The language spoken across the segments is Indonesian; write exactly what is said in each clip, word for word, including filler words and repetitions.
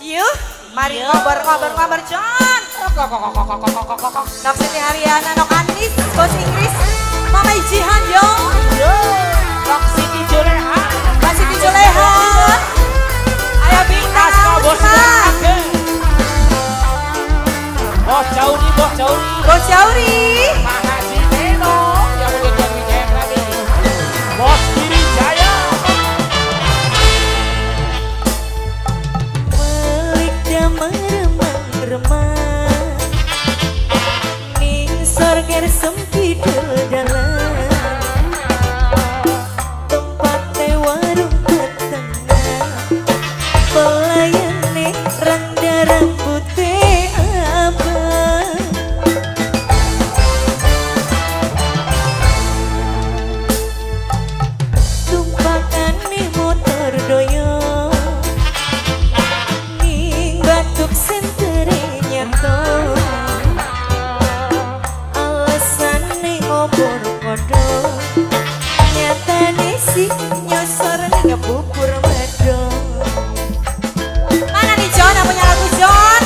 Yuk, mari ngobrol-ngobrol-ngobrol John. Nok Siti Haryana, Nok Anis, Bos Inggris, Mama Jihan yo. Nok Siti Juleha, Mbak Siti Juleha. Ayo bintang Bos Ake. Bos Jauri, Bos Jauri. Bos Jauri. Makasih Neno yang udah jadi kayak tadi. Bos Kiri Jaya. Meremang-remang ning sorger sempidul dalam tempat warung petengah pelayane randa rambutnya abang tumpakane motor doyong ning batuk senterenya toh alasane ngobor kodok nyatane si nyosor ngebubur medok. Mana nih John yang punya lagu John?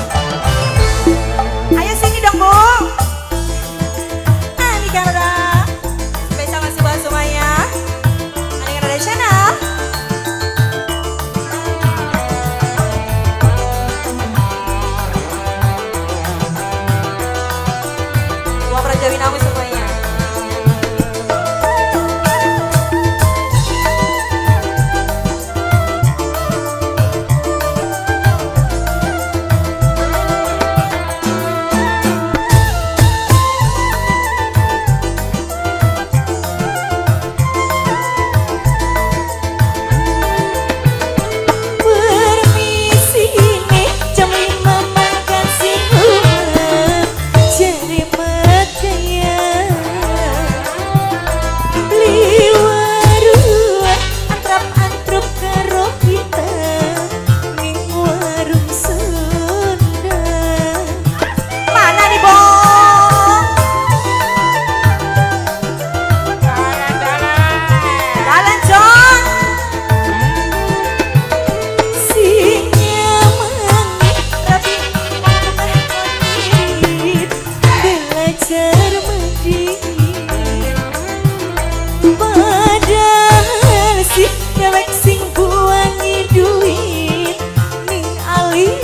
Ayo sini dong Bu. Ah ini kan udah spesial masih buat semuanya. Ini kan ada channel. Gua pernah jawin aku semuanya. Permisi nih jam lima makan siang cari makanya beli warung antrap-antrap karo kita ning warung Sunda. Mana nih Bong? Jalan-jalan. Jalan John. Si nyaman rapi konit belajar medit padahal si dewek sing buangi duit ning alis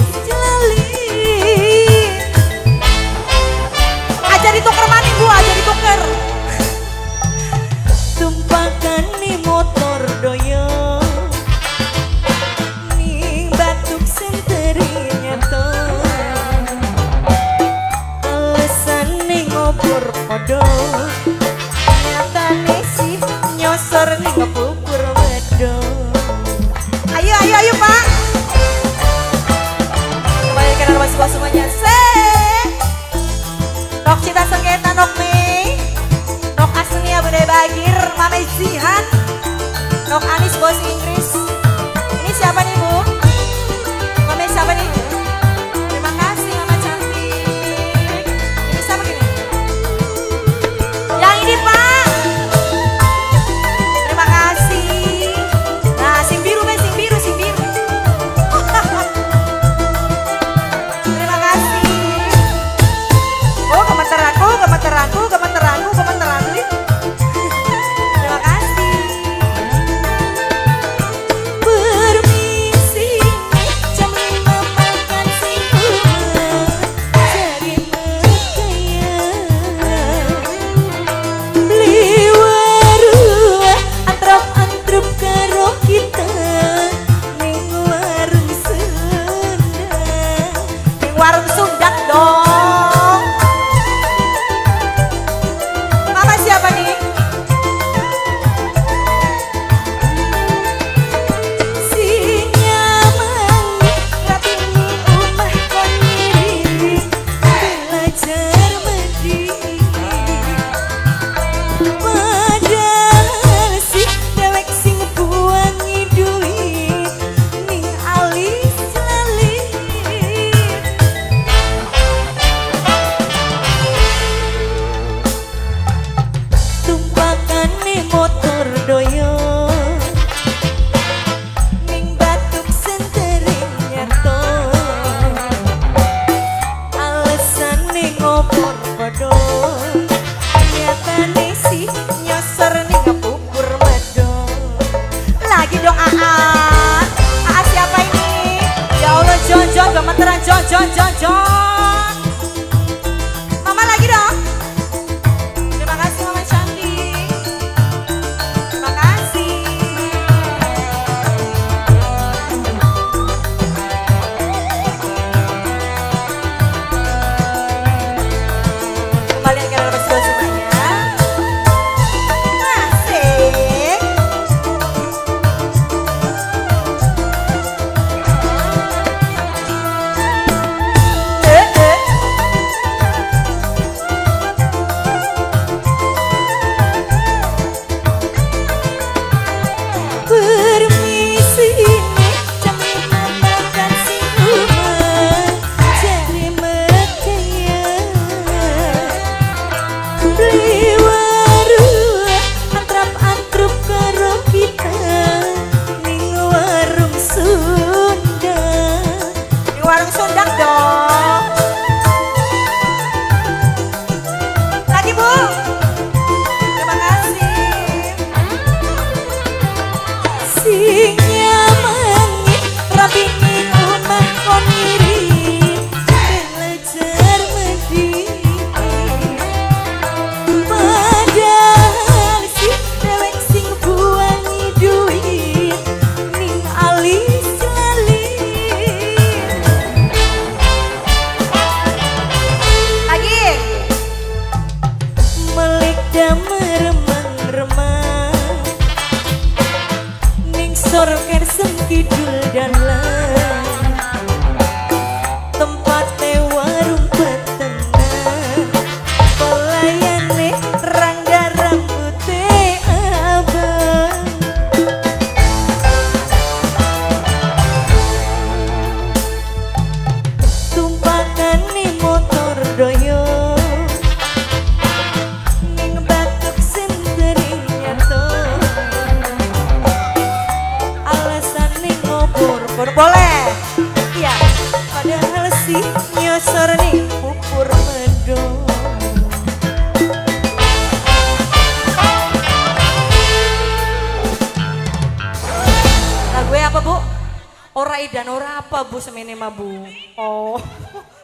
jali aja dituker maning Bu, aja dituker tumpakan nih motor doyong ning batuk senterinya toh alasane ngobor kodok nyatane si nyosor ning ngebubur medok. Ayo ayo ayo Pak, kembalikan arwah sebuah semuanya se Nok Cita Sengketa, Nok Mei, Nok Asnia Budaya Bagir, Mama Zihan, Nok Anis Bos Inggris. Ini siapa nih Bu? Mama siapa nih? Terima kasih Mama cantik. Ini siapa gini? Yang ini Pak. Terima kasih. Nah sing biru be, sing biru, sing biru. Terima kasih. Oh gemeter aku, gemeter aku, gemeter aku, gemeter aku. Terima kasih. Jon Jon Jon Jon. Mama lagi dong. Terima kasih Mama cantik. Terima kasih. Kembali ke dalam studio semuanya. Asik. Eh, eh. Permisi cami makan si rumah cari mekaya beli warung antrap-antrup karo kita ning warung Sunda ning warung Sunda dong lagi Bu terima kasih sing nyamangi rapingi omah koniri belajar medhi padahal si dewek sing buangi duit ning alis lali lagi melik damer remang-remang ning sor kersem kidul dalan tempate warung petenang pelayane rangga rambute abang tumpakane motor doyo ning batuk sendiri nyato alasan ning ngobor bor boleh iya padahal si nyosor ning pupur medong lagu apa Bu? Ora idan ora apa Bu semene mah Bu? Oh